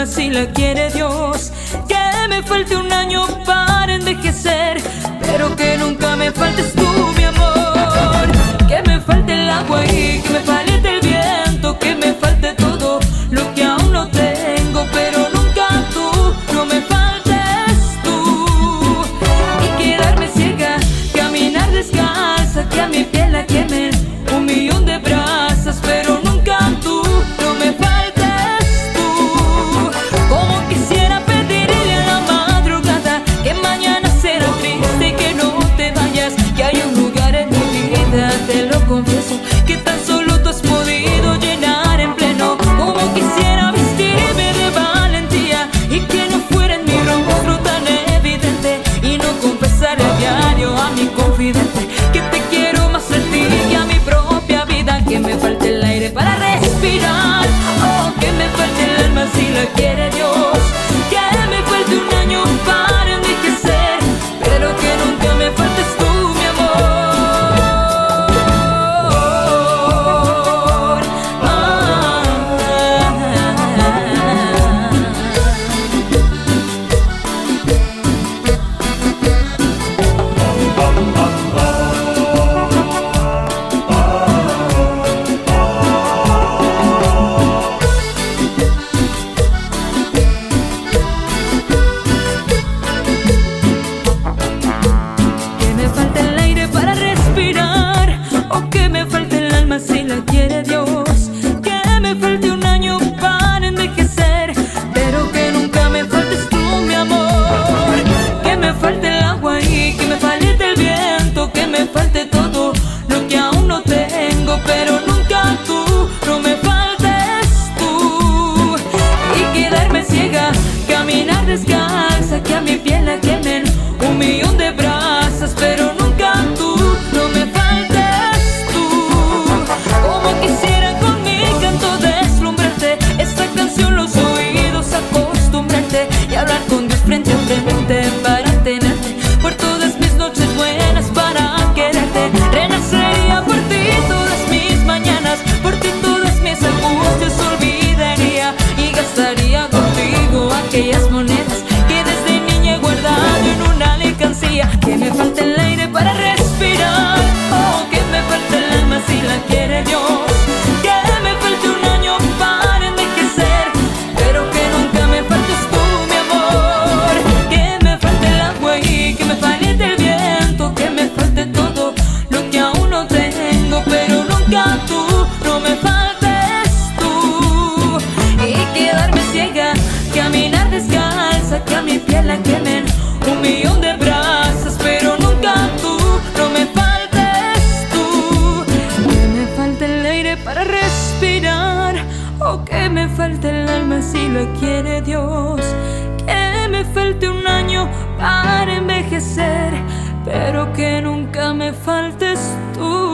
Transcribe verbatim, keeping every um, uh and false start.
alma si la quiere Dios. Que me falte un año para envejecer, pero que nunca me faltes tú, mi amor. Que me falte el agua y que me falte el viento, que me falte todo lo que aún no tengo, pero nunca tú, no me faltes tú. Y quedarme ciega, caminar descalza, que a mi piel la quemen un millón de brasas, pero nunca tú, no me faltes tú. Como quisiera pedirle a la madrugada que mañana será triste y que no te vayas, que hay un lugar en mi vida, te lo confieso, que tan solo tú has podido llenar en pleno. Como quisiera vestirme de valentía y que no fuera en mi rostro tan evidente, y no confesar a diario a mi confidente que te quiero más a ti que a mi propia vida. Que me falte el aire para respirar, oh, que me falte el alma si la quiere Dios. Que me falte un año para envejecer, pero que nunca me faltes tú, mi amor. Si la quiere Dios. Que me falte un año para envejecer, pero que nunca me faltes tú, mi amor. Que me falte el agua y que me falte el viento, que me falte todo lo que aún no tengo, pero nunca tú, no me faltes tú. Y quedarme ciega, caminar descalza, que a mi piel la quemen un millón de brasas, pero nunca tú, no me faltes. Quisiera con mi canto deslumbrarte, esta canción los oídos acostumbrarte, y hablar con Dios frente a frente para tenerte por todas mis noches buenas, para quererte. Renacería por ti todas mis mañanas, por ti todas mis angustias olvidaría, y gastaría contigo aquellas monedas que desde niña he guardado en una alcancía. Que me falte el aire para respirar, oh, que me falte el alma si la quiere Dios. Tú, no me faltes tú. Y quedarme ciega, caminar descalza, que a mi piel la quemen un millón de brasas, pero nunca tú, no me faltes tú. Que me falte el aire para respirar, o que me falte el alma si la quiere Dios. Que me falte un año para envejecer, pero que nunca me faltes tú.